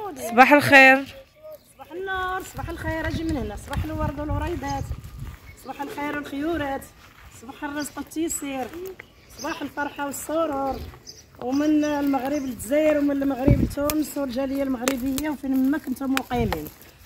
صباح الخير. صباح النور، صباح الخير. اجي من هنا. صباح الورد والوريدات، صباح الخير والخيورات، صباح الرزق والتيسير، صباح الفرحه والسرور. ومن المغرب للجزائر ومن المغرب لتونس والجاليه المغربيه وفين ما كنتم مقيمين.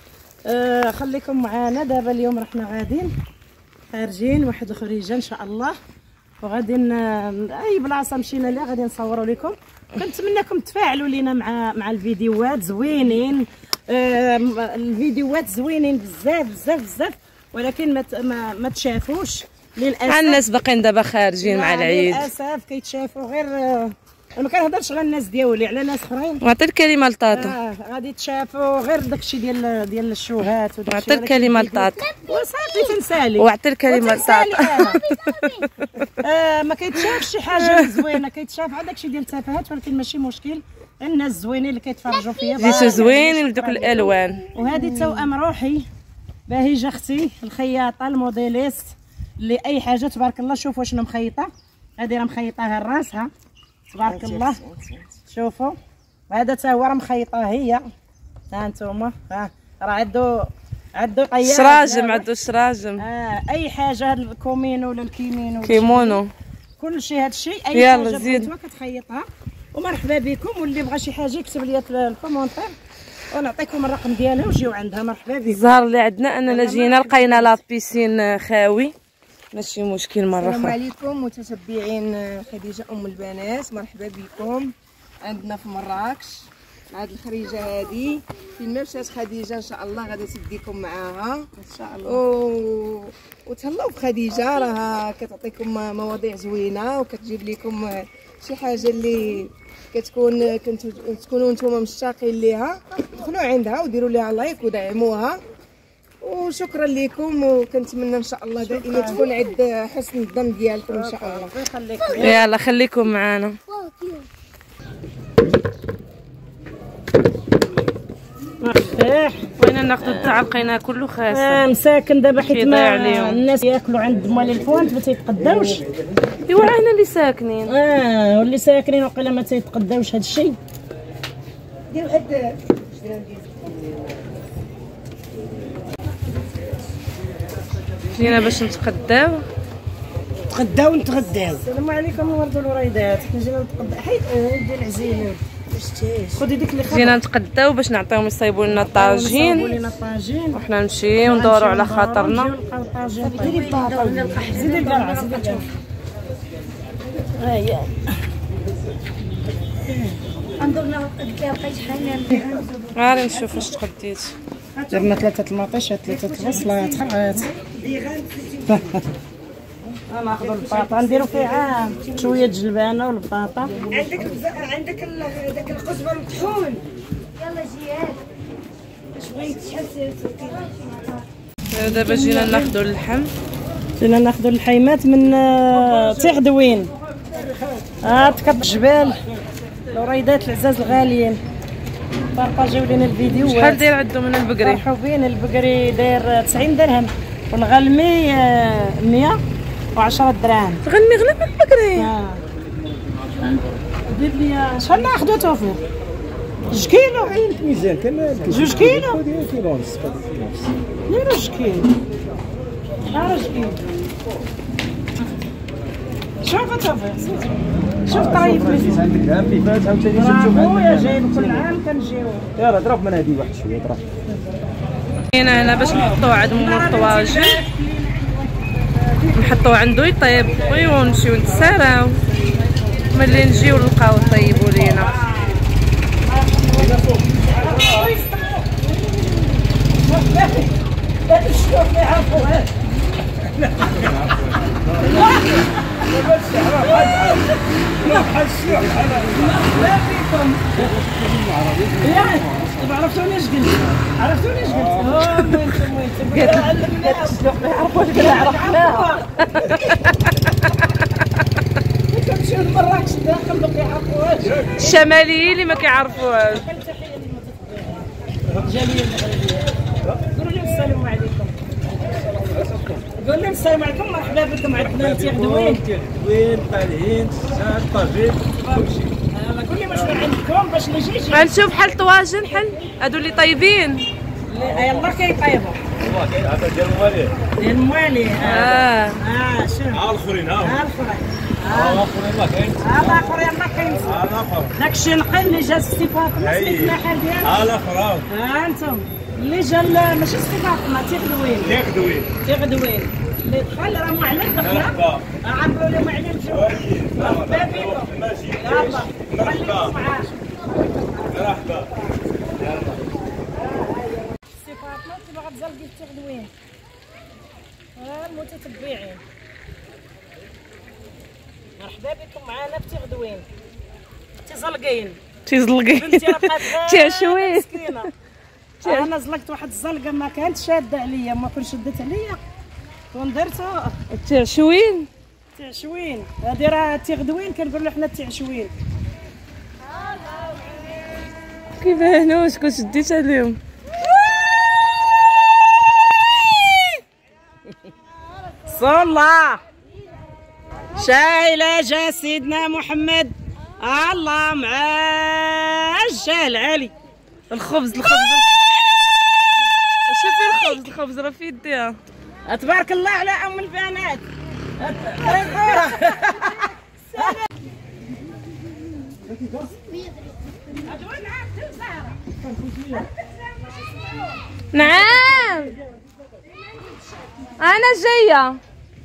خليكم معنا دابا. اليوم رحنا غاديين خارجين واحد الخريجه ان شاء الله، وغادي اي بلاصه مشينا لها غادي نصوروا لكم. كنتمنىكم تفاعلوا لينا مع الفيديوهات زوينين. الفيديوهات زوينين بزاف بزاف بزاف، ولكن ما تشافوش للاسف. الناس باقيين دابا خارجين مع العيد للاسف كيتشافوا غير. انا ما كنهضرش على الناس ديالي، على ناس اخرين. وعطي الكلمه لطاطا. غادي تشافوا غير داكشي ديال الشوهات وعطي الكلمه لطاطا وصافي تنسالي. وعطي الكلمه لطاطا. ما كيتشافش شي حاجه زوينه، كيتشاف على داكشي ديال التفاهات، ولكن ماشي مشكل. الناس زوينين اللي كيتفرجوا فيا جيتو زوينين بدوك الالوان. وهذه توأم روحي باهجه اختي الخياطه الموديليست اللي اي حاجه تبارك الله. شوفوا شنو مخيطه، هذه راه مخيطاها لراسها تبارك الله. شوفوا هذا تا هو راه مخيطه هي. ها انتم راه عندو طيار شراجم، عندو شراجم. اي حاجه، هذا الكومينو ولا الكيمينو كيمونو كل شيء. هذا الشيء اي حاجه بغيتوها كتخيطها. ومرحبا بكم، واللي بغى شي حاجه يكتب لي في الكومونتير ونعطيكم الرقم ديالها وجيو عندها. مرحبا بكم. الزهر اللي عندنا اننا جينا لقينا لابيسين خاوي، ماشي مشكل مره السلام اخرى. عليكم متتبعين خديجه ام البنات، مرحبا بكم عندنا في مراكش. هاد الخريجه هادي فين ما مشات خديجه ان شاء الله غادي تديكم معاها ان شاء الله. وتهلاو بخديجه، راها كتعطيكم مواضيع زوينه وكتجيب لكم شي حاجه اللي تكونوا نتوما مشتاقين ليها. دخلوا عندها وديروا لها لايك ودعموها. وشكرا لكم، وكنتمنى ان شاء الله دائما تكون عند حسن الظن ديالكم ان شاء الله. يلا خليكم معنا. مرحبا. بغينا ناخذ التاع لقيناه كله خاسر. مساكن دابا حيت ما عليهم. الناس ياكلوا عند موالي الفوانت ما تيتقداوش. ايوا انا اللي ساكنين. واللي ساكنين وقيلا ما تيتقداوش هذا الشيء. ديروا هاد جينا باش نتقداو نتغداو. السلام عليكم الورد والوريدات. جينا نتقداو. حيد ديال العزيمه خدي ديك اللي جينا نتقداو باش نعطيهم يصايبوا لنا الطاجين، وحنا نمشيو ندوروا على خاطرنا. ديري الباطا، زيدي القرعه، زيدي القرعه. هيا ندورنا لقيت شحال غادي نشوف واش تقديت. درنا 3 المطيشات، 3 البصلات، خرات. ناخذوا الباطا نديروا فيها شويه الجلبانه والباطا. عندك داك القزبر مطحون. يلا جياد شويه شحال دابا جينا ناخذوا اللحم. جينا ناخذوا الحيمات من تيغدوين. تكب الجبال. الوريدات العزاز الغاليين بارطاجيو لينا الفيديو. شحال داير عندهم من البقري؟ مرحبين. البقري داير 90 درهم والغلمي 110 دراهم. تغني غلب البقري. دير لي شحال ناخذوا توفير؟ 2 كيلو. عندك ميزان كمان 2 كيلو. خذي كيلو ونص. ديروا 2 كيلو. 2 كيلو. شوف توفير، شوف طريف لي. عندك العام اللي فات عاوتاني شفتو خويا جايب كل عام كنجيو. يلاه ضرب من هذه واحد شويه ضرب. جينا هنا باش نحطوه عند مول الطواجن، نحطوه عنده يطيب ونمشيو نتساراو. ملي نجيو نلقاو يطيبوا لينا. عرفتوني اش قلت؟ عرفتوني اش قلت؟ قالت الشلوح ما يعرفوش بلا عرفناها. كنمشيو لمراكش داخل ما كيعرفوهاش. الشماليين اللي ما كيعرفوهاش. الجاليه المغربيه. قولوا لهم السلام عليكم. قول لهم السلام عليكم، مرحبا بكم عندنا تيغدوين. فالهين، الطاجين، كلشي. كل شنو عندكم باش نجي غنشوف حل طواجن حل هادو اللي طيبين. يلا كيطيبوا ديال الموالي. شنو الاخرين الاخرين يلا كاين داكشي نقي اللي جا السي فاطمه سميتنا حال ديالها الاخرين انتم اللي جا ماشي السي فاطمه تيغدوين اللي دخل راه معلم دخله عمرو له معلم شوف مرحبا بكم يلا خليكم معاه مرحبا السي فاطمه تبغى تزلقي في تيغدوين المتتبعين مرحبا بكم معنا في تيغدوين تزلقين بنتي راه بقات تعشوين مسكينه. انا زلقت واحد الزلقه ما كانت شاده عليا ما كنت شدت عليا كون درتها تعشوين هادي راه تيغدوين كنقولوا حنا تعشوين. كيبانوش كون شديت عليهم. صلى شايله جا سيدنا محمد الله مع الجال علي. الخبز شوفي الخبز راه في يديها. تبارك الله على ام البنات. نعم انا جايه.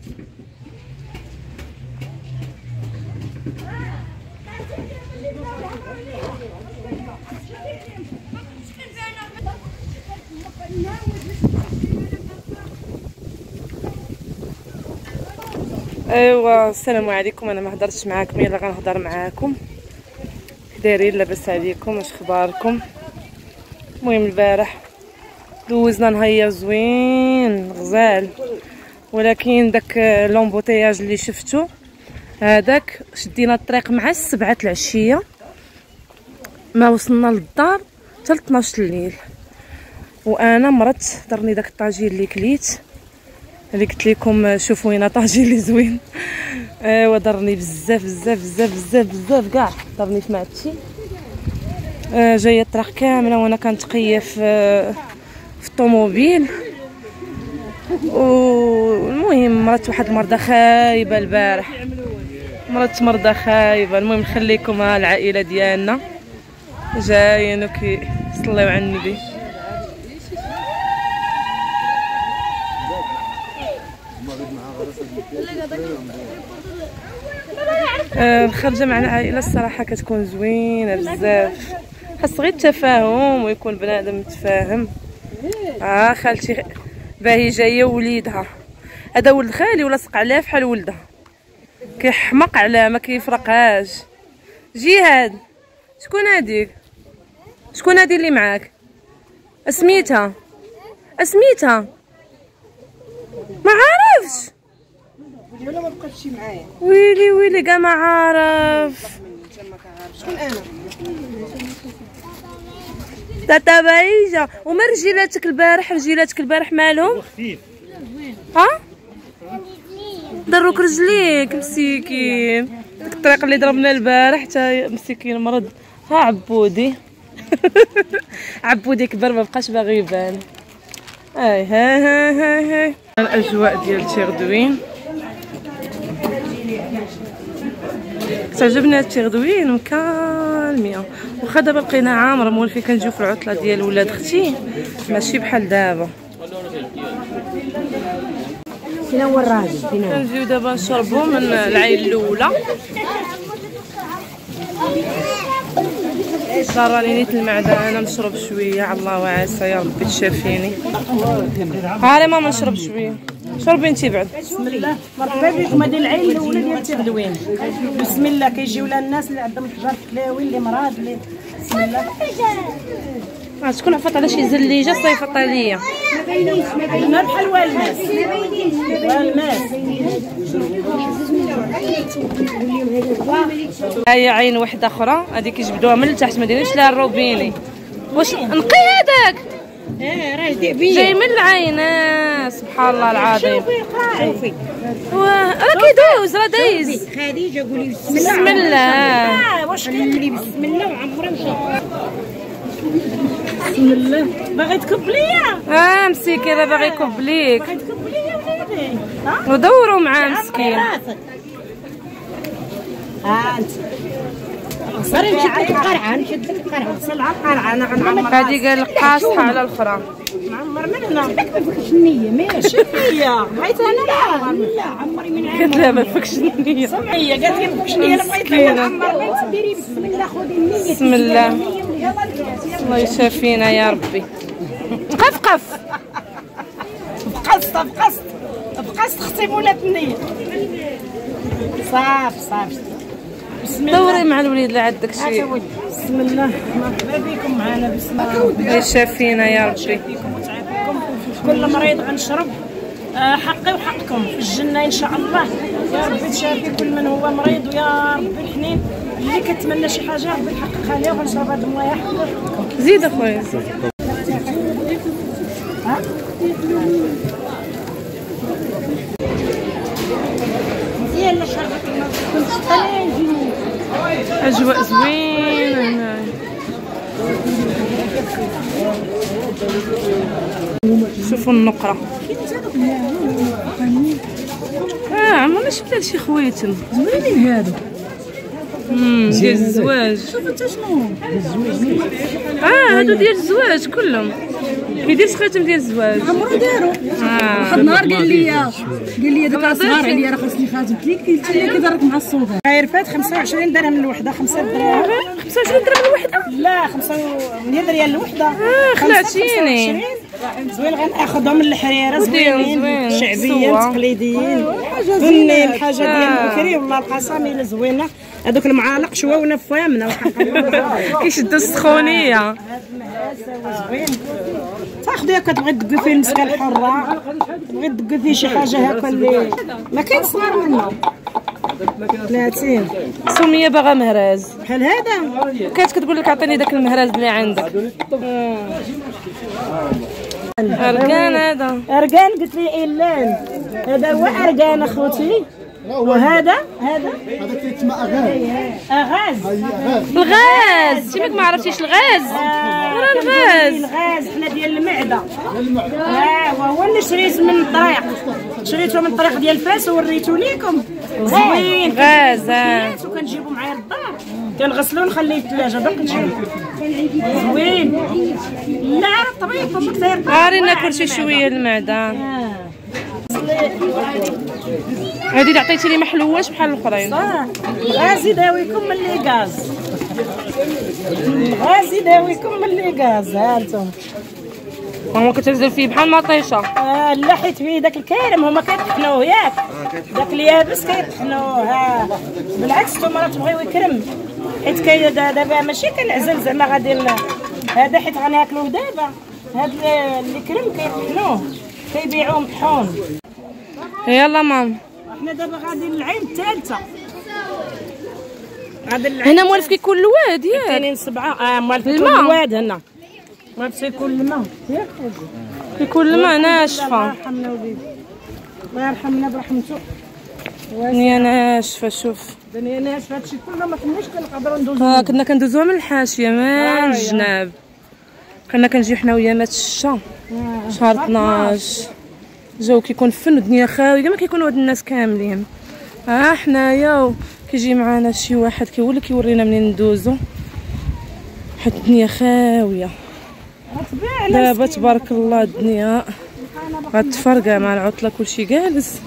ايوا السلام عليكم. انا ما هضرتش معاكم يلا غنهضر معاكم. دايرين لاباس عليكم؟ واش اخباركم؟ المهم البارح دوزنا نهار زوين غزال، ولكن داك لومبوتياج اللي شفتو هذاك شدينا الطريق مع 7 العشيه ما وصلنا للدار حتى 12 الليل. وانا مرت درني داك الطاجين اللي كليت اللي قلت لكم شوفوا هنا طاجين اللي زوين. ايوا ضرني بزاف كاع ضرني في معدتي. جايه الطريق كامله وانا كنتقيف في الطوموبيل. والمهم مرات واحد المرضى خايبه البارح، مرضى خايبه. المهم نخليكم العائله ديالنا جايين وكيصليو على النبي. الخرجه مع العائله الصراحه كتكون زوينه بزاف. خاص غير التفاهم ويكون بنادم متفاهم. خالتي باهي جايه وليدها، هذا ولد خالي ولاصق عليها فحال ولدها، كيحمق عليها ما كيفرقهاش. جهاد شكون هادي اللي معاك؟ اسميتها ما عارفش ولا ما بقاتش معايا. ويلي كاع ما عارف. شكون انا؟ تاتا بايجه. وما رجيلاتك البارح مالهم؟ ها ضروك رجليك مسكين. ديك الطريق اللي ضربنا البارح حتى مسكين مرض. ها عبودي عبودي كبر ما بقاش باغي يبان. هاي الاجواء ديال تيغدوين تعجبنا. هاد تيغدوين مكالميه، واخا دابا بقينا عامر مولفين كنجيو في العطله ديال ولاد اختي ماشي بحال دابا. فين هو الراجل؟ كنجيو دابا نشربو من العين الاولى. ضراني نيت المعده انا نشرب شويه على الله وعسى يا ربي تشافيني. ها ماما نشرب شويه. شربي انتي بعد. بسم الله مرحبا بكم. هذه العين الاولى ديال تيغدوين. بسم الله كيجيو لها الناس اللي عندهم كبار الكلاوي اللي مراد اللي بسم الله. شكون عفط على شي زليجه صيفط عليا. ما بحال والماس هاي عين وحده اخرى هذه كيجبدوها من التحت ما دايرينش لها الروبيني. واش نقي هذاك راه دعبيه جاي من العين. سبحان الله العظيم. شوفي راه كيدوز، راه دايز. خديجه قولي بسم الله. واش كنقولي بسم الله وعمري مشى. بسم الله. باغي تكب ليا؟ مسكين راه باغي يكب ليك. باغي تكب ليا وليدي. ودوروا معاه مسكين. انت صري نشد لك القرعه، نشد لك القرعه. وصل على القرعه انا غنعمر. هادي قال لك قاصحه على الاخرى. نعمر من هنا. ما فيكش النيه ماشي هي. بغيت انا لا عمري من قالت لها ما فيكش النية. سمعيه قالت لي ما فيكش النيه. انا بغيت نعمر. ديري بسم الله خذي النيه. بسم الله. الله يشافينا يا ربي. قف بقصت اختي مولات النيه. صافي بسم الله. دوري مع الوليد اللي عندك شي. بسم الله. مرحبا بكم معنا. بسم الله. الله يشافينا يا ربي. يشافيكم وتعافيكم. كل مريض غنشرب حقي وحقكم في الجنه ان شاء الله. يا ربي تشافي كل من هو مريض، ويا ربي الحنين اللي كتمنى شي حاجه ربي يحققها ليه. وغنشرب هذا الماء يحفظكم. زيد اخويا. يلا شربت الماء. اجواء زوينه هنا. شوفوا النقره. عمرنا شفت هادشي خويتم. زوينين هادو. ديال الزواج. شوف انت شنو هادو ديال الزواج كلهم. كيدير خاتم ديال الزواج. عمرو دارو. واحد النهار قال لي داك صغار عليا راه خاصني خاتم. قلت لي كيدارك مع الصوبه. خير فات 25 درهم الوحده. 5 دراهم. 25 درهم الوحده؟ لا 500 ريال الوحده. خلعتيني. زوين غناخذهم من الحريره. زوينين شعبيين تقليديين فنين. حاجه ديال بكري والله القسم الا زوينه. هذوك المعالق شواونه فامنه وحق الله. كيشدوا السخونيه. هذا زوين. تاخذيها كتبغي تدقي فيه المسكه الحره. تبغي تدقي فيه شي حاجه هكا اللي ما كاين صغار منه. 30. سميه باغا مهراز بحال هذا. كانت كتقول لك عطيني داك المهراز اللي عندك. اركان هذا. اركان قلت لي إلان. هذا هو اركان اخوتي. وهذا هذا كيتسمى غاز. الغاز. شبيك ما عرفتيش الغاز؟ راه الغاز. الغاز حنا ديال المعده. وهو اللي شريت من الطريق. شريته من الطريق ديال فاس ووريته ليكم. زوين غاز. وكنجيبو معايا للدار. كنغسلو ونخليه في الثلاجه باقي نجيب. زوين. لا راه طبيب امك داير. عاري ناكل شويه المعده. هذه اللي عطيتي لي ما حلواش بحال الاخرين. غاز يداويكم من اللي غاز. غاز يداويكم من اللي غاز. ها انتم هما كتنزل فيه بحال المطيشه. لا حيت فيه داك الكريم هما كيطحنوه ياك. داك اليابس كيطحنوه. بالعكس نتوما راه تبغيو يكرم حيت دابا ماشي كنعزل زعما غادي هذا حيت غناكلوه دابا. هذا اللي كرم كيطحنوه كيبيعوه مطحون. يلا مام. احنا دابا غادي للعين الثالثه. هنا موالف كيكون الواد ياك. كاينين 7. موالف كيكون الواد هنا. موالف كيكون الماء ياك. كيكون الماء ناشفه. الله يرحمنا وليدي. الله يرحمنا برحمته. دنيا ناشفه. شوف دنيا ناشفه. هادشي كله ما كناش كنقدروا ندوزو. كنا كندوزوها من الحاشيه من الجناب. كنا كنجيو حنا ويا مات الشتا شهر 12. جو كيكون فن الدنيا خاويه ما كيكونوا هاد الناس كاملين. حنايا كيجي معانا شي واحد كيولي كيورينا منين ندوزو حيت الدنيا خاويه. دابا تبارك الله الدنيا غتفرقع مع العطله كلشي جالس.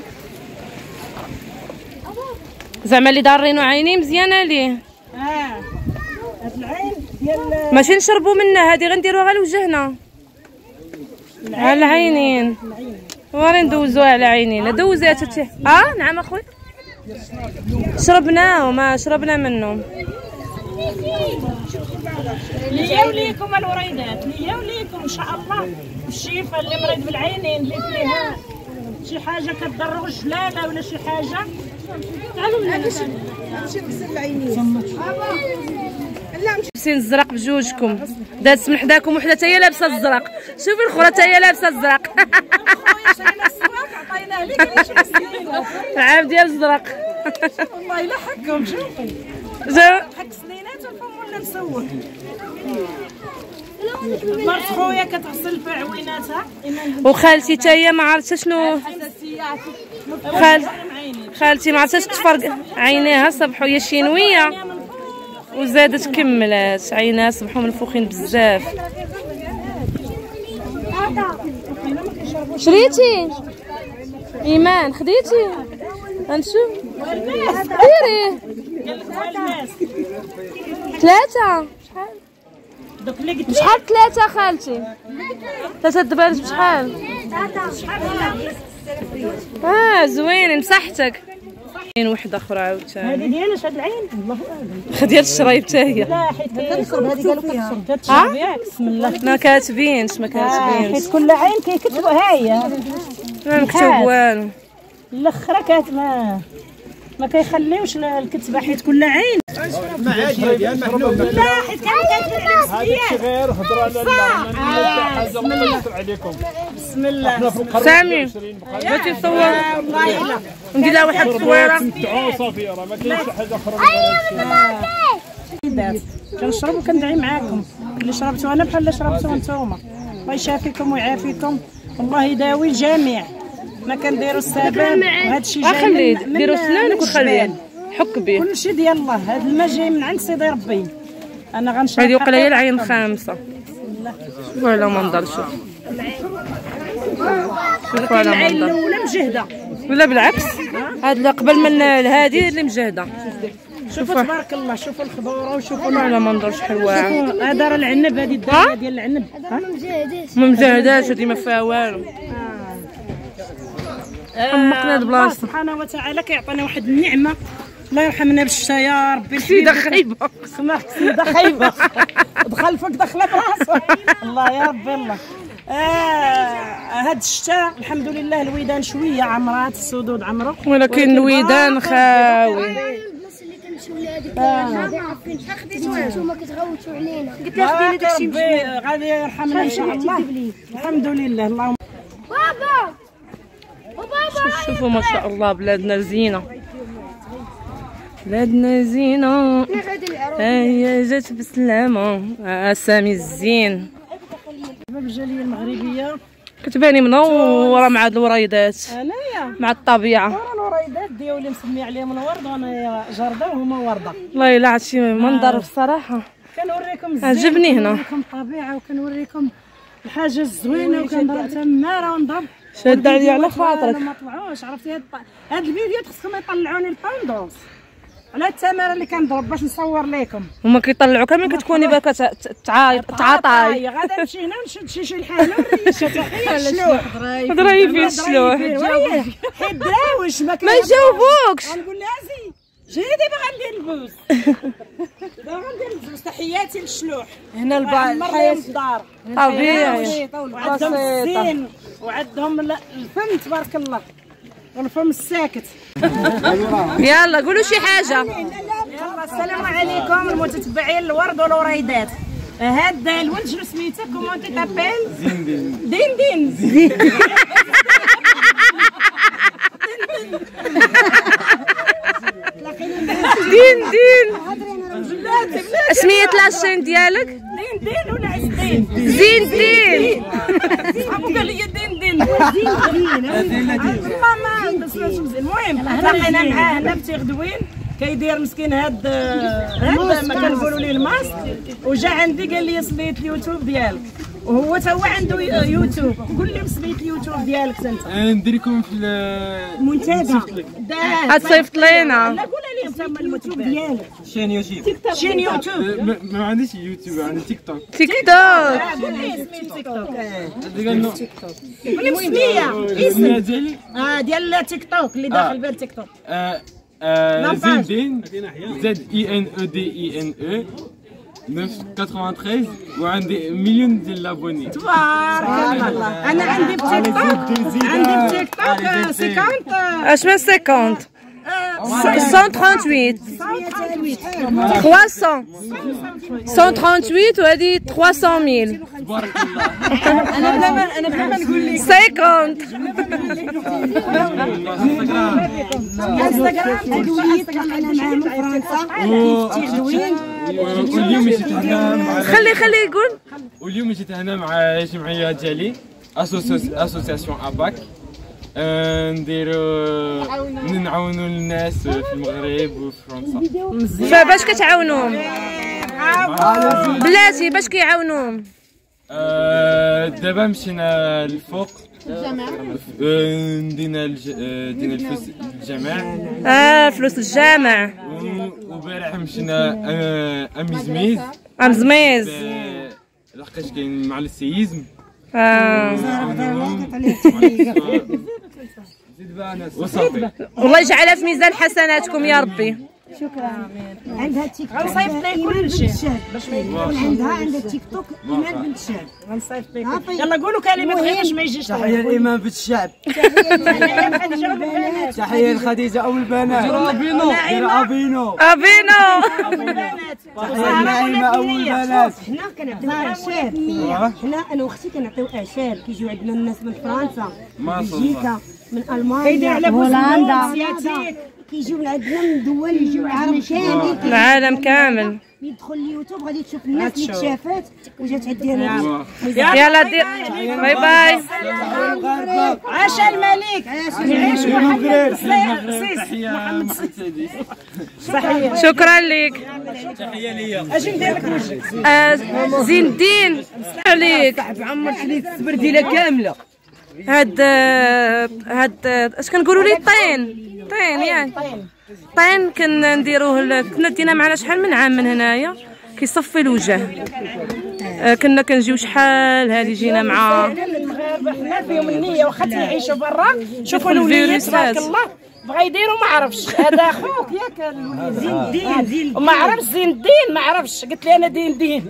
زعما اللي دارينو عيني مزيانه ليه. هاد العين ديال ماشي نشربوا منها. هادي غنديروها على وجهنا على العينين. وري ندوزوها على عينينا. دوزيها تتي. نعم اخويا شربناه وما شربنا منهم. ليا وليكم الوريدات. ليا وليكم ان شاء الله. الشيفه اللي مريض بالعينين اللي فيها شي حاجه كتضرغ الجلاله ولا شي حاجه. تعالوا لنا نمشي نغسل العينين. لا نمشي لابسين الزرق بجوجكم. دازت من حداكم وحده حتى هي لابسه الزرق. شوفي الاخرى حتى هي لابسه الزرق. خويا شرينا السواق عطيناه لك علاش مسكينه. العام ديال الزرق. والله الا حكم شوفي جا حك سنينات والفم ولا مسوح. مرت خويا كتغسل في عويناتها. وخالتي حتى هي ما عرفتش شنو. خالتي ما عرفتش تفرق عينيها صبحوا هي شينويه وزادت كملات عينيها صبحوا منفوخين بزاف. شريتي ايمان خديتي غنشوف ديري 3 دوك اللي قلت بشحال 3 خالتي 3 دبالات بشحال زوينين بصحتك. كاين وحده اخرى عاوتاني هذه ديالش هاد العين الله اعلم ديال الشرايب حتى هي. لا حيت كتشرب هذه قالوا كتشرب كتشرب ياك بسم الله ما كاتبينش حيت كل عين كيكتبوا ها هي ما مكتوب والو. الاخرى ما كيخليوش الكتبه حيت كل عين ما عاد ديال محلول لا حيت كانوا كاتبين هذيك غير هضره على حاجه الله عليكم. بسم الله سامي بغيتي تصور والله الا ندير لها واحد التصويره صافي راه ما كاينش حاجه اخرى. كنشرب وكندعي معاكم اللي شربتو انا بحال اللي شربتو نتوما. الله يشافيكم ويعافيكم والله يداوي الجميع. ما كنديروا السبب وهذا الشيء جاي خليه ديروا سنانك وخليه حك به. كلشي ديال الله. هذا الماء جاي من عند سيدي ربي. انا غنشرب هذه وقيله هي العين الخامسه. ولا منظر شوف شوفوا على العين منظر الاولى مجهده ولا بالعكس هاد اللي قبل من هذه اللي مجهده. شوفوا تبارك الله شوفوا الخضوره وشوفوا على منظر شحال واعر. هذا راه العنب هذه الدايه ديال العنب ما مجهداش هذه ما فيها والو. حمقنا الله البلاصه سبحانه وتعالى كيعطينا واحد النعمه. الله يرحمنا بالشتا يا ربي. سيده خايبه سمعت سيده خايبه دخل فيك دخله براسك. الله يا ربي الله. هاد الشتاء الحمد لله الويدان شويه عمرات السدود عمرو ولكن الويدان خاوي. البلاصه اللي كنمشيو لها هذيك ما عارفين شحال خديتو نتوما كتغوتوا علينا. قلت لها خديني داكشي ربي غادي يرحمنا ان شاء الله. الحمد لله. اللهم بابا شوفوا ما شاء الله بلادنا زينه. بلادنا زينه هي جات بسلامه. سامي الزين الجاليه المغربيه كتباني منوره مع هاد الوريدات انايا مع الطبيعه. ورا الوريدات ديالي مسمي عليهم الورد وانا جرده وهما ورده. والله الا عرفتي منظر بصراحه كنوريكم الزين عجبني هنا. كنوريكم الطبيعه وكنوريكم الحاجه الزوينه وكنضرب تماره ونضرب شاد عليا على خاطرك. ما طلعوش عرفتي هاد الفيديوهات خصهم يطلعوني البوندوس على التماره اللي كنضرب باش نصور لكم. هما كيطلعوا كامل كتكوني باكا تعاطاي. غادا نمشي هنا نشد شي الحاله ونريح الشلوح ضري في الشلوح حيت داوش ما يجاوبوكش. غنقول لها زي جاي دابا غندير البوس. دابا غندير البوس. تحياتي للشلوح هنا الحياه الدار طبيعي وعندهم الزين وعندهم الفم تبارك الله والفم الساكت. يلا قولوا شي حاجه. يلا السلام عليكم المتتبعين الورد والوريدات. هاد الولد شنو سميتك؟ كومون تي تابيل؟ دين دين سمية لاشين ديالك؟ دين ولا عزدين؟ زين دين. صحابو قال لي دين ما سمعتش مزيان. المهم تلاقينا معاه هنا بتيغدوين كيدير مسكين هاد ما كنقولوا ليه الماسك. وجا عندي قال لي سميت اليوتيوب ديالك وهو تا هو عنده يوتيوب. قول لهم سميت اليوتيوب ديالك انت. ندير لكم في المنتدى غتصيفط لينا. لا قول لهم تما اليوتيوب ديالك. شين يوتيوب. شين يوتيوب؟ ما عنديش يوتيوب عندي تيك توك. تيك توك. قول لي سميت تيك توك. قول لي مسميه اسم ديالي ديال تيك توك اللي داخل بها التيك توك. زيندين ZINEDINE 993 وعندي مليون ديال لابوني. تبارك الله. انا عندي بتيك توك 50 اش من 50 138 300 138 وهذه 300,000. تبارك الله. انا بلا ما نقول لك 50 واليوم جيت هنا مع خلي يقول. واليوم جيت هنا مع الجمعيه ديالي اسوسياسيون اباك. نعاونوا الناس في المغرب وفي فرنسا. فباش كتعاونوهم بلاتي؟ باش كيعاونوهم؟ دابا مشينا للفوق دينا الفلوس الجامع. فلوس الجامع. وبارح مشينا امزميز امزميز لحقاش كاين مع السيزم. وصافي. والله يجعلها في ميزان حسناتكم يا ربي. شكرا. عندها تيك توك غنصيفط لك كل شيء باش عندها تيك توك ايمان بنت الشعب. غنصيفط لك. يلا قولوا كلمه خير باش ما يجيش. تحية الإمام بنت الشعب. تحية لخديجة أم البنات. أبينو. أبينو. حنا نعيمة أم البنات. حنا كنعطيو اعشاب. حنا انا واختي كنعطيو اعشاب. كيجيو عندنا الناس من فرنسا، من بلجيكا، من المانيا، هولندا، كيجيو من عندنا من دول العالم كامل. العالم كامل. يدخل اليوتيوب غادي تشوف الناس اللي تشافات وجات عندي انا. يلا دير باي باي. عاش الملك. يعيش محمد شكرا لك. تحية ليا. اجي ندير لك وجه. زين الدين عليك. عمر شريت الصبر ديالها كامله. هاد اش كنقولوا ليه؟ طين يعني طين كنديروه. كنا دينا معنا شحال من عام من هنايا كيصفي الوجه. كنا كنجيو شحال هادي جينا مع المغاربه حنا فيهم النيه واخا تيعيشوا برا. شوفوا الوليدات تبارك الله بغا يديروا ما عرفش. هذا خوك ياك زين الدين وما عرفش زين الدين ما عرفش. قلت لي انا دين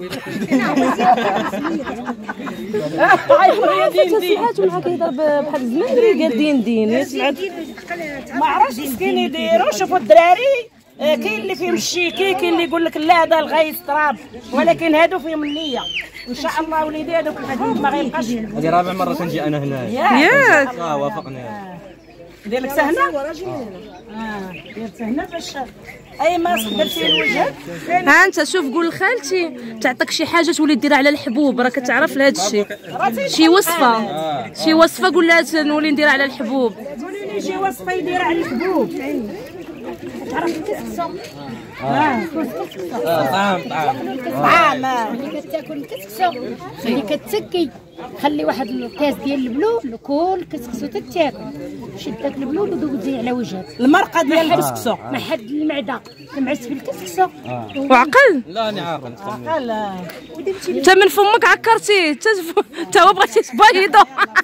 ولا كيهضر بحال الزمندري قال دين ما عرفش مسكين يديروا. شوفوا الدراري كاين اللي فيهم الشيكي، كاين اللي يقول لك لا هذا الغيث تراب، ولكن هادو فيهم النيه. ان شاء الله وليدي هذوك الحدود ما غيبقاش. هذه رابع مرة كنجي أنا هنا. ياك وافقنا. ندير لك سهله. دير سهله باش اي ماسك درتي الوجه. ها انت شوف قول لخالتي تعطيك شي حاجه تولي ديرها على الحبوب. راك تعرف لهذا الشيء. شي وصفه قول لها نولي نديرها على الحبوب. قولي لي شي وصفه يديرها على الحبوب. طعام. اللي كتاكل الكسكسو اللي كتسكي خلي واحد الكاس ديال البلول كل كسكسو تتاكل. شد داك البلول وذوق زين على وجهك. المرقه ديال الكسكسو ما حد المعده تمعس في الكسكسو وعقل. لا أنا عاقل. انت من فمك عكرتيه انت هو بغيتي تبيضو.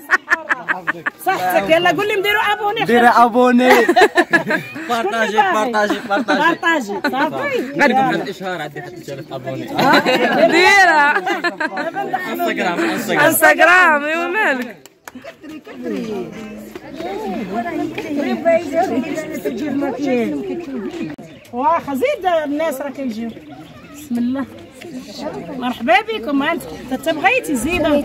صحتك. يلا قول لي نديروا ابوني. ديري أبوني. بارطاجي. صافي. غنقول على الإشهار عندي حتى 3000 أبوني. ديرها انستغرام. ايوا مالك. واخا زيد الناس راه كيجيو. بسم الله. مرحبا بكم. انت بغيتي زيدوا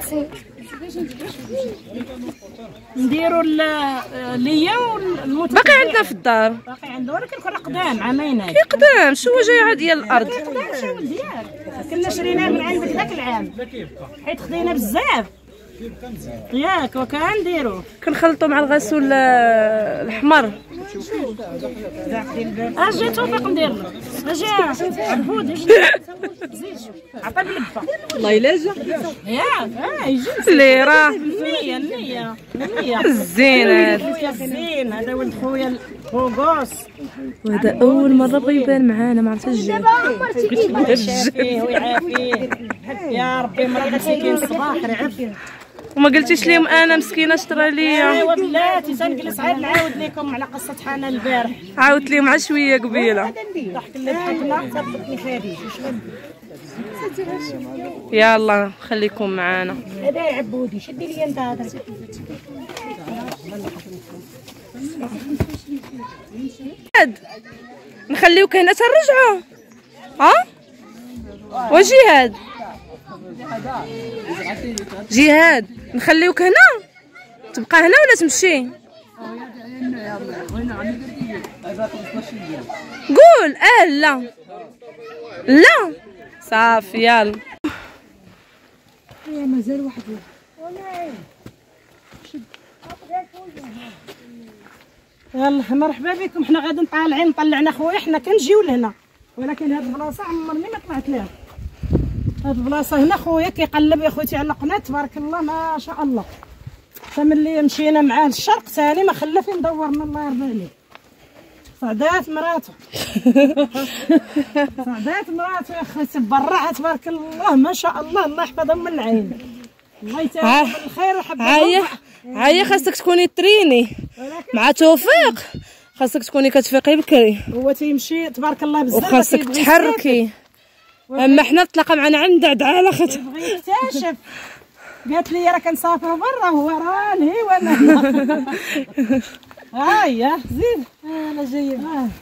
نديروا ليا والمتفق. باقي عندنا في الدار. باقي عنده ولكن كنا قدام عامين هاك. قدام شو جاي ديال الارض. قدام شي ولد ياك. كنا شريناه من عندك ذاك العام حيت خدينا بزاف ياك وكان نديروه. كنخلطوا مع الغسول الحمر. اجي توفيق ندير له. اجي عبود اجي زيد عطا باللفه. والله الا جا ياك يجي اللي راه النيه زين هذا. زين هذا ولد خويا خوغوس. وهذا اول مره بغى يبان معانا ما عرفتش جا. يعافيه ويعافيه يا ربي. مرضتي كاين الصباح رعف. وما قلتيش ليهم انا مسكينه اشترى ليا. ايوا بلاتي تنجلس عاد نعاود لكم على قصه حنا البارح. عاودت ليهم على شويه قبيله. ضحك اللي ضحكنا صدقني خديج. يلا خليكم معانا. هذا يا عبودي شدي لي انت هذا. نخليوك هنا تنرجعو. ها وجهاد جهاد نخليوك هنا تبقى هنا ولا تمشي؟ قول لا لا صافي يلا. مازال واحد يلا مرحبا بكم. حنا غادي طالعين طلعنا خويا، حنا كنجيو لهنا ولكن هاد البلاصه عمرني ما طلعت لها. هاد البلاصه هنا خويا كيقلب يا خوتي على قناه تبارك الله ما شاء الله. فملي مشينا معاه للشرق ثاني ما خلى فين دورنا الله يرضي عليه. صعدات مراته صعدات مراته يا خوتي برا تبارك الله ما شاء الله. الله يحفظهم من العين، الله يتعاون بالخير ويحفظهم. عاية خاصك تكوني تريني مع توفيق، خاصك تكوني كتفيقي بكري. هو تيمشي تبارك الله بزاف وخاصك تحركي. اما حنا تلاقى معنا عند عدعالة خاطر بغى يكتشف. قالت لي راه كنسافروا برا هو راني وانا هيا زيد انا جايه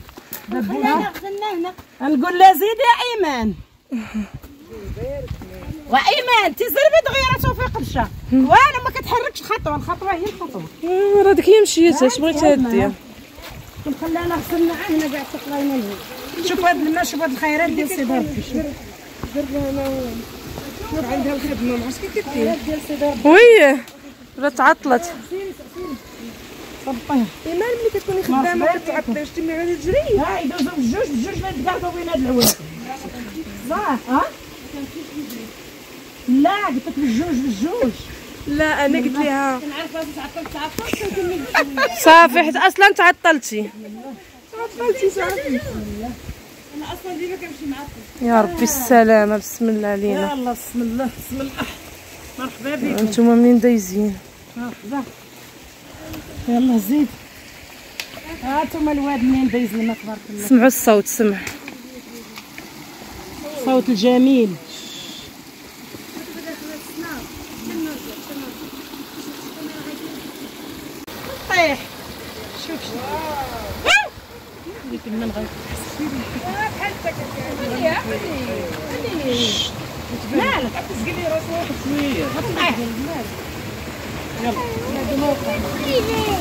نقول لها زيد يا ايمان وايمان تزربي دغيا توفيق مشى وانا ما كتحركش خطوه. الخطوه هي الخطوه. راه ديك هي مشيت اش بغيتي دير؟ نخليها غسل معاه هنا كاع تقراينا لها. شوف هاد الماء، شوف هاد الخيرات ديال سيدي ربي. درنا انا شوف عندها الخدمه ما عرفتش كي كدير ديال سيدي ربي. وي راه تعطلت. صبيه ايمان ملي كتكوني خدامه ما كتعطليش تمي غادي تجري. ها يدوزو بجوج ما يتقاربوا بين هاد العواد. صح ها؟ لا قلت لك بالجوج. لا انا قلت لها كنعرف راسي تعطلت صافي حيت اصلا تعطلتي. صافي انا اصلا ديما كنمشي معاكم. يا ربي السلامه بسم الله علينا. يلا بسم الله بسم الله. مرحبا بكم. انتوما منين دايزين؟ مرحبا. يلا زيد. هانتوما الواد منين دايز لنا تبارك الله. سمعوا الصوت، سمع صوت الجميل. طيح شوف اللي في المن غير مالك تسقلي راس واحد شويه طيح يلا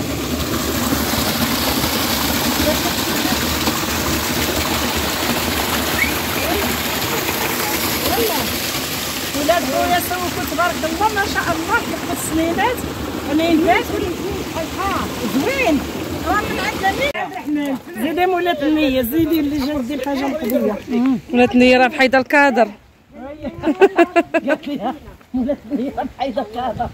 ولاد خويا سوقوا تبارك الله ما شاء الله حق السنينات ولينات الحار زوين. من عندنا مين عبد الرحمن زيدي مولات النية زيدي اللي جا دير حاجة مقضية. ولات النية راه بحيدة الكادر. قالت لي مولات النية بحيدة الكادر.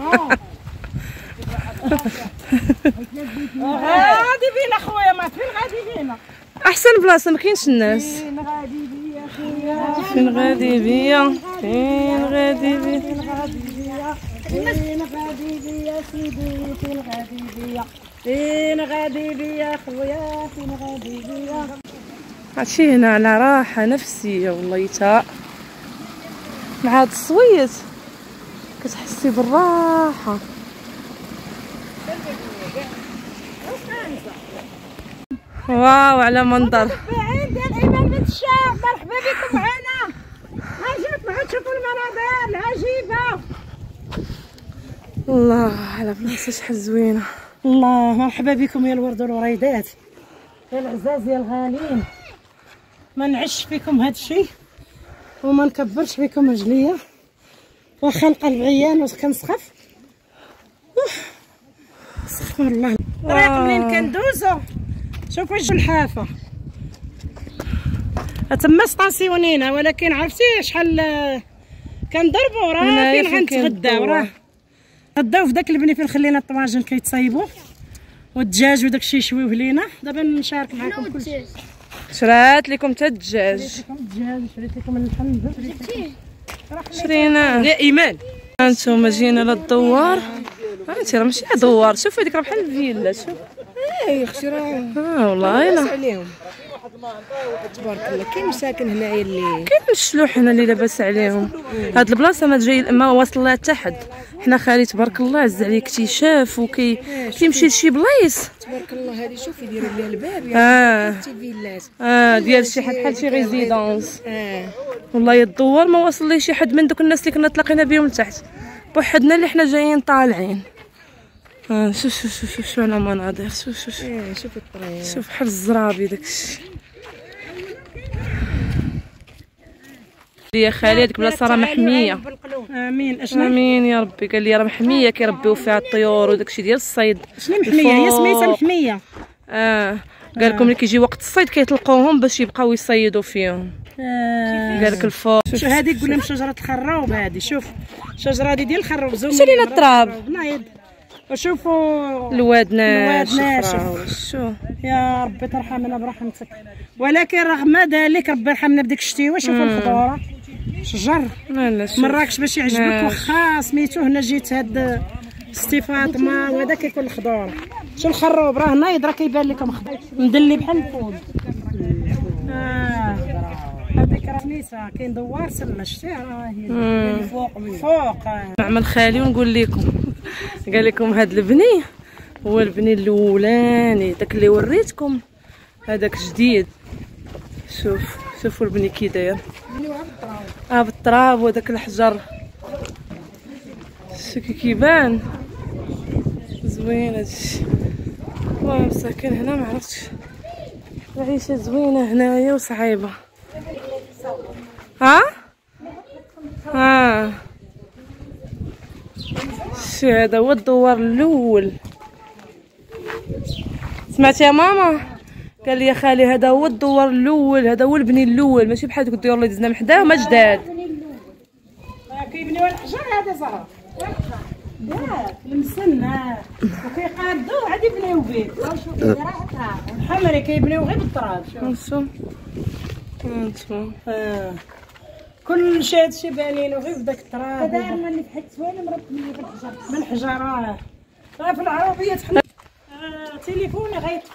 غادي بينا خويا ما فين غادي بينا. احسن بلاصة ما كاينش الناس. فين غادي بيا خويا فين غادي بيا فين غادي بيا فين غادي بيا فين غادي بيا سيدي فين غادي بيا فين غادي بيا خويا فين غادي بيا. هادشي هنا على راحة نفسية والله تا مع هاد الصويت كتحسي بالراحة. واو على منظر. بعين ديال ايمان بنت الشاب مرحبا بكم معنا. ها جات معا تشوفوا المناظر العجيبة. الله على بلاصة شحال زوينة. الله مرحبا بكم يا الورد والوريدات يا العزاز يا الغالين. ما نعش فيكم هاد الشيء وما نكبرش فيكم رجليا واخا القلب عيان وكنسخف. استغفر الله. الطريق منين كندوزو شوفوا الجلحافه تما ستاسيونينا ولكن عرفتي شحال كنضربوا راه فين غنتغداو. راه غداو في داك البني فين خلينا الطواجن كيتصايبوا والدجاج وداك الشيء يشويوه لينا. دابا نشارك معكم كلشي. شرات لكم حتى الدجاج. شريت لكم اللحم شريناه. يا ايمان هانتوما جينا للدوار. هانتي راه ماشي دوار، شوفوا هذيك راه بحال الفيلا. شوف اي اختي راه والله الا عليهم تبارك الله. كاين مساكن هنايا اللي كاين الشلوح هنا اللي لاباس عليهم. هاد البلاصه ما جاي ما واصل لها حتى حد. حنا خالي تبارك الله عز عليه اكتشاف كيمشي لشي بلايص تبارك الله. هذه شوفي دايره ليها الباب شي فيلات ديال شي حد بحال شي ريزيدونس. والله يدور ما وصل لي شي حد من دوك الناس اللي كنا تلاقينا بهم لتحت بوحدنا اللي حنا جايين طالعين. شوف شوف شوف شوف على المناظر. شوف شوف شوفي الطريق شوف بحال الزرابي داكشي. يا خالي هذيك بلاصه راه محميه. امين. اشنو امين يا ربي. قال لي راه محميه كيربيو فيها الطيور وداكشي ديال الصيد. شنو محميه؟ هي سميتها محميه. قال لكم ملي كيجي وقت الصيد كيطلقوهم باش يبقاو يصيدوا فيهم. قال لك الفوق. شوف هذيك قلنا من شجره الخروب. هذه شوف الشجره هذه ديال الخروب. شري لنا التراب. نايض وشوفوا الواد ناشف. شوف يا ربي ترحمنا برحمتك. ولكن رغم ذلك ربي يرحمنا بديك الشتيوه. شوفوا الخضوره شجر مراكش باش يعجبك. واخا سميتو هنا جيت هاد ستي فاطمه وهذا كيكون الخضوره. شوف الخروب راه نايض راه كيبان لكم خضر مدلي بحال الفول. هذيك راه سميتها كاين دوار سله شتي راه هي فوق من فوق. نعمل خالي ونقول لكم قال لكم هاد البني هو البني الاولاني داك اللي وريتكم. هذاك جديد. شوفوا البني كي داير بالتراب وداك الحجر. شوفي كيبان زوين هادشي. المهم ساكن هنا ما عرفتش العيشه زوينه هنايا وصعيبه. شي هذا هو الدوار الاول. سمعتي يا ماما؟ قال لي يا خالي هذا هو الدوار الاول. هذا هو البني الاول ماشي بحال دوك الديور اللي دزنا من حداه هما جداد. كيبنيو الحجر هذا زهر ياك المسن وكيقادوه عاد يبنيو به. شوفي راه الحمري كيبنيو غير بالتراب. شوف انتم كل شيء هادشي بانينو غير في داك التراب. دايرنا اللي في حد سوينا مربطين من الحجر. من الحجر راه في العربيه حنا تليفوني غيطفى.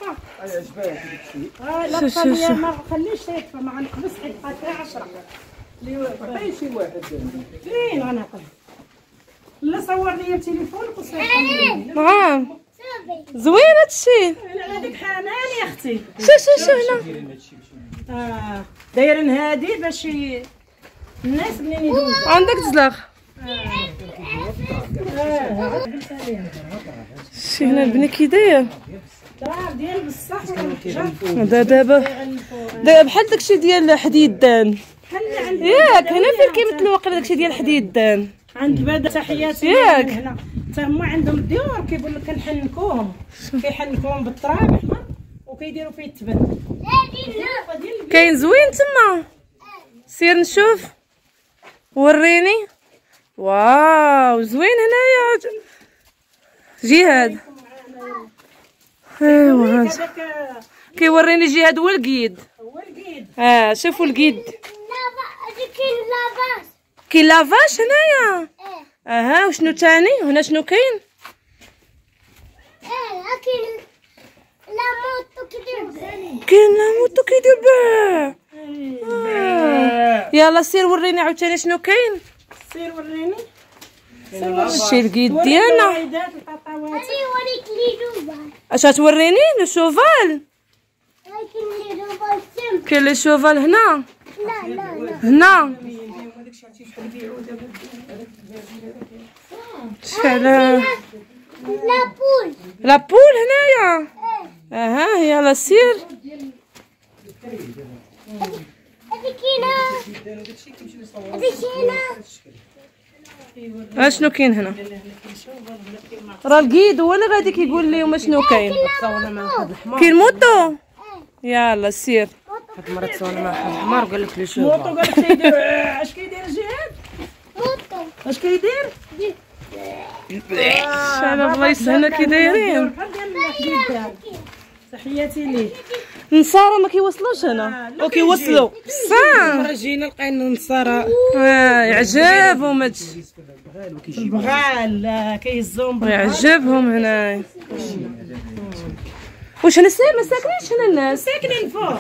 لا طفى ما خليش يطفى ما غنقبس حيت فيها 10 اللي شي واحد فين غنعقل. لا صور لي بتليفونك وصيفط. نعم زوين هادشي. هذيك حنان يا اختي. شوف هنا دايرين هادي باش الناس منين يدوزوا. عندك تزلق. شي هنا البني كي داير التراب ديال بصح دابا بحال داكشي ديال حديدان. ياك هنا فين كيمثلوا واقيلا داكشي ديال حديدان. عند بدا تحياتي ياك هنا حتى هما عندهم الديور كيقول لك كنحنكوهم كيحنكوهم بالتراب احمر وكيديروا فيه التبن. كاين زوين تما. سير نشوف وريني. واو زوين هنايا جهاد. ايوا هذا كيوريني جهاد هو القيد. شوفوا القيد. كاين لافاش هنايا. وشنو تاني هنا شنو كاين؟ كاين لا موطو كيدير باه. يلا سير وريني عاوتاني شنو كاين. سير وريني. شي القيد ديالنا. اش غتوريني لو شوفال؟ كاين لي شوفال هنا. هنا شحال لابول هنايا. يلا سير. اشنو كاين هنا؟ راه القيد هو اللي غادي كيقول لهم شنو كاين. كاين موطو. يلا سير. هاد المره تصورنا مع واحد الحمار وقال لك لي شوف موطو قال لك كيدير. اش كيدير جهاد؟ موطو اش كيدير؟ شحال بلايص هنا كي دايرين. تحياتي ليه. النصارى ما كيوصلوش هنا وكيوصلوا بصح مره جينا لقينا النصارى يعجبهم هادشي. البغال كيهزوهم يعجبهم هنايا. واش هنا ما ساكنينش هنا الناس؟ ساكنين فوق.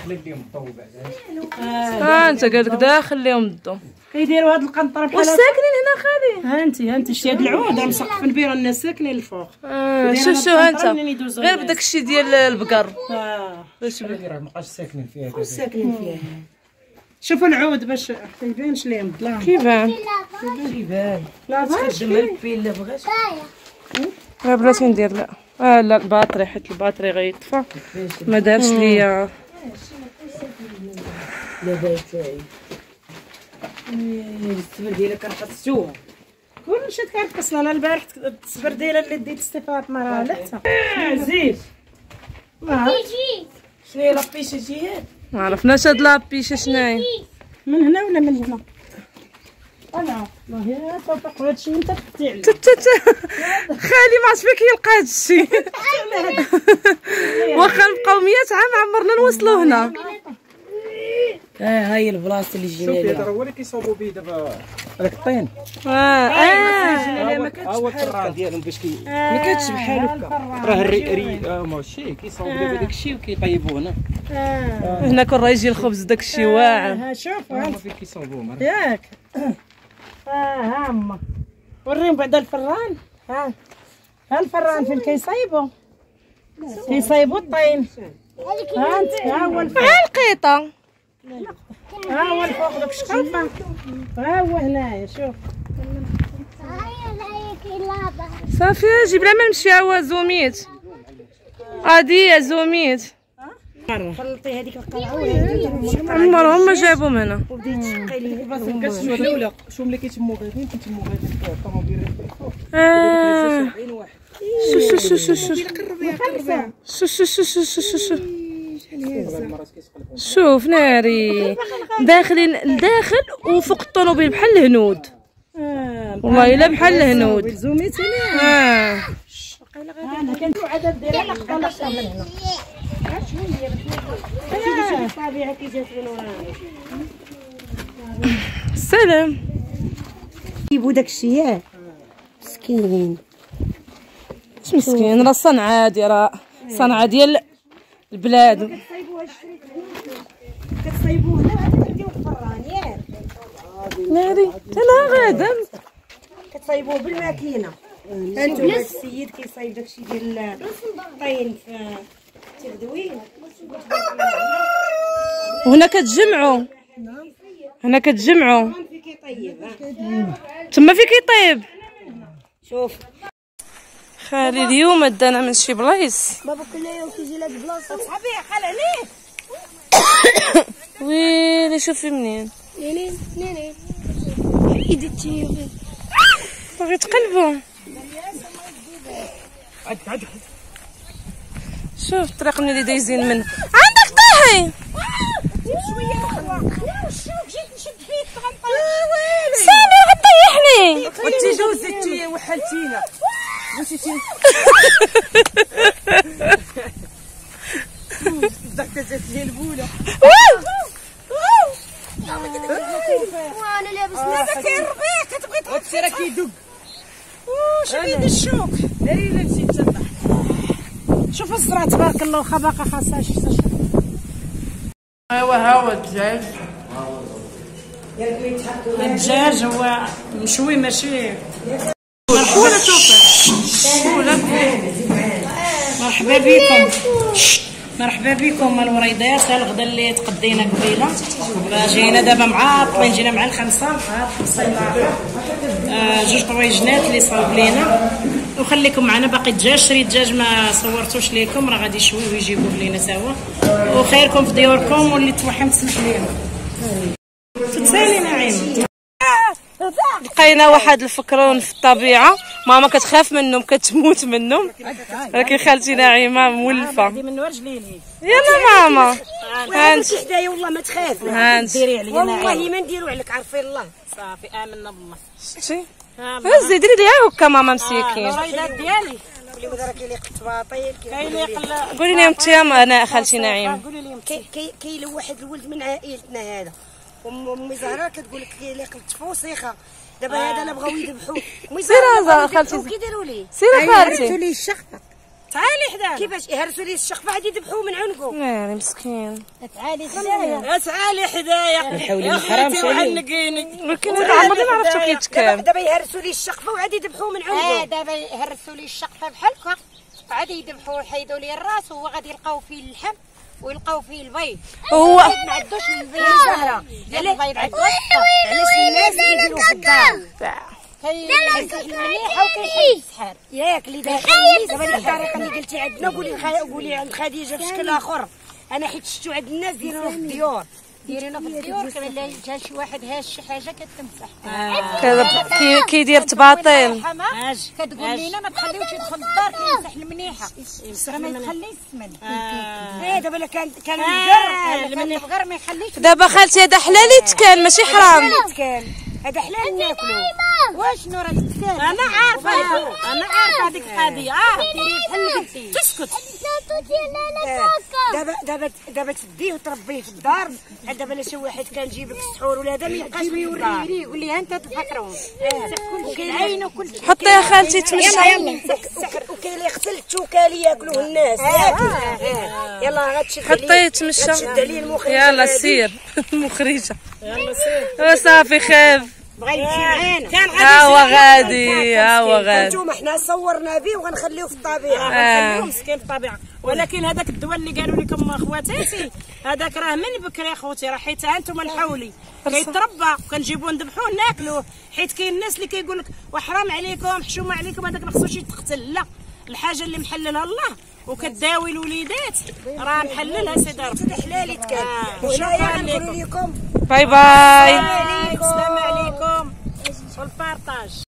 انت قالك داخل لهم الضو. كيديروا هاد القنطره بحال واش ساكنين هنا خالي؟ انت شتي هاد العود راه مسقفين بيه الناس ساكنين الفوق. شو انت غير بداك الشيء ديال البقر. باش راه مابقاش ساكنين فيها. ساكنين فيها. شوفوا العود باش حتى يبانش ليهم الظلام. كيبان لا تخدم البيل لا بغاش. لا بلاتي ندير لا. لا الباطري حيت الباطري غيطفى ما دارش ليا. لا بايتاي السبر ديالك رقصتوها كلشي كنقص. انا البارح السبرديله اللي ديت استفاط مرة لحتها عزيز. شنو هي لابيشه جيهات؟ ما عرفناش هاد لابيشه شناهي من هنا ولا من هنا؟ انا والله توفيق هادشي انت تفتي عليه. خالي ما عرفت فين كيلقى هادشي. واخا نبقاو 100 عام عمرنا نوصلوا هنا. هاي البلاصه اللي جينا شوفي ليها. هذا هو اللي كيصاوبوا به دابا هذاك الطين. ما كتش هو الطران ديالهم باش ما كتش بحال هكا. راه الري ماشي كيصاوبوا دابا داك الشيء وكيطيبوه هنا. هنا كون راه يجي الخبز داك الشيء واعر. شوف هما فين كيصاوبوه ياك. ها هما وريهم بعد الفران. ها الفران فين كيصايبوا الطين. ها انت ها هو الفوق. القيطه ها هو الفوق داك الشقفه. ها هو هنايا شوف. صافي جيب لها ما نمشي عوا زوميت غادي زوميت. خلطي هذيك القرعه عمرهم ما جابوا من هنا. وبديتي تشقي لي شو الاولى شو ملي كيتموا غاديين كيتموا غادي الطوموبيل. شو شو شو شو شو شو شو شو شو شو شوف ناري داخلين لداخل وفوق الطوموبيل بحال الهنود. والله الا بحال الهنود. زوميتي اه انا كنت عدد ديال اللقطه من هنا. الطبيعه كي جات من وراها. السلام. جيبوا داكشي ياك مسكين. مش مسكين راه صنعه هادي راه صنعه ديال البلاد. كتصايبوه هنا وعاد كديروا الفران ياك ناري انا غادا كتصايبوه بالماكينه. انتم هاد السيد كيصايب داكشي ديال الطين في تردوين. وهنا كتجمعوا هنا كتجمعوا في كيطيب. تما في كيطيب. شوف خالي اليوم دانا من شي بلايص. بابا كل يوم كيجي لهاد البلاصه صحابي قال عليه. ويلي شوفي منين نيني ايدتي باغي تقلبوا. شوف الطريق اللي دايزين منه. عندك طاحي سامي غطيحني وانت جوزتي وحلتينا بغيتي ضحكت لي البوله. وانا لابس هذا كيربيك كتبغي وانت راه كيدق. شديد الشوك. دايره نسيت تضحك. شوف الزرع تبارك الله واخا باقا خاصها شي ايوا ها هو الدجاج. الدجاج هو مشوي ماشي مرحوله. توفيق مرحبا بكم. مرحبا بكم الوريدات. الغدا اللي تقدينا قبيله جينا دابا معاطلين. جينا مع الخمسه صينا جوج طويجنات اللي صاوب لينا. وخليكم معنا باقي الدجاج. شريت دجاج ما صورتوش ليكم راه غادي يشوي ويجيبوه لينا سوا. وخيركم في ديوركم واللي توحم تسمح لينا. تتسالي نعيم. لقينا واحد الفكرون في الطبيعه. ماما كتخاف منهم كتموت منهم ولكن خالتي نعيمه مولفه. من رجليني يلا ماما هانت حدايا والله ما تخاف. هانت ديري عليا والله ما نديرو عليك عرفي الله. صافي امنا بالله. شتي هزي ديري ليها هكا ماما مسكين. الوريدات ديالي اللي راه كيليق الطباطيل كيليق. قولي لي انت انا خالتي نعيم. قولي لي كاين واحد الولد من عائلتنا هذا. امي زهره كتقول لك كيليق التفوسيخه. دابا هذا لا بغاو يذبحوه. سير خالتي كيديروا ليه؟ سير خالتي ليه الشخطه. تعالي حدانا. كيفاش يهرسوا لي الشقفه عاد يذبحوه من عنقه. يعني مسكين. تعالي حدايا. تعالي حدايا. حولي ما حرامش عليك. ولكن انا عمري ما عرفتو كيتكام. دابا يهرسوا لي الشقفه وعاد يذبحوه من عنقه. دابا يهرسوا لي الشقفه بحال هكا عاد يذبحوه يحيدوا لي الراس وغادي يلقاو فيه اللحم ويلقاو فيه البيض. هو ما عندوش البيض سهله. البيض عندو علاش الناس يديروا في الدار كيحس المليحه وكيحس السحر ياك اللي دابا الطريقه اللي قلتي عندنا قولي عند خديجه بشكل اخر. انا حيت شفتو عند الناس ديروها في الديور. ديرينا في الديور كما لا جا شي واحد هاز شي حاجه كتمسح كيدير تباطيل. كتقول لينا ما تخليوش يدخل الدار كيمسح المنيحه ما يخليش السمن. دابا كان البقر ما يخليش. دابا خالتي هذا حلال يتكال ماشي حرام. هذا حلال ناكلو. واش نورا يتكال؟ انا عارفه هذيك القضيه. ديري بحال قلتي. تسكت. دابا تديه وتربيه في الدار. دابا لا شي واحد كان جيب لك السحور ولا هذا ما يبقاش يوريه يقول لي انت تفكرون كاين وكل شيء. حطي يا خالتي تمشي. السحر وكاين اللي يغسل التوكالي ياكلوه الناس. يلا غتشد حطي تمشي. غتشد عليه المخرجه. يلا سير المخرجه. يلا سير. صافي خاف. بغا يمشي معانا. ها هو غادي انتوما حنا صورنا به وغنخليوه في الطبيعه. غنخليوه مسكين في الطبيعه. ولكن هذاك الدواء اللي قالوا لكم خواتاتي هذاك راه من بكري اخوتي راه حيت انتم الحولي كيتربى وكنجيبوه نذبحوه ناكلوه. حيت كاين الناس اللي كيقول لك وحرام عليكم حشومه عليكم هذاك ما خصوش يتقتل. لا الحاجه اللي محللها الله وكتداوي الوليدات راه محللها سيدي ربي. حلال يتكال. وهنايا نقول لكم باي باي. السلام عليكم والبارطاج.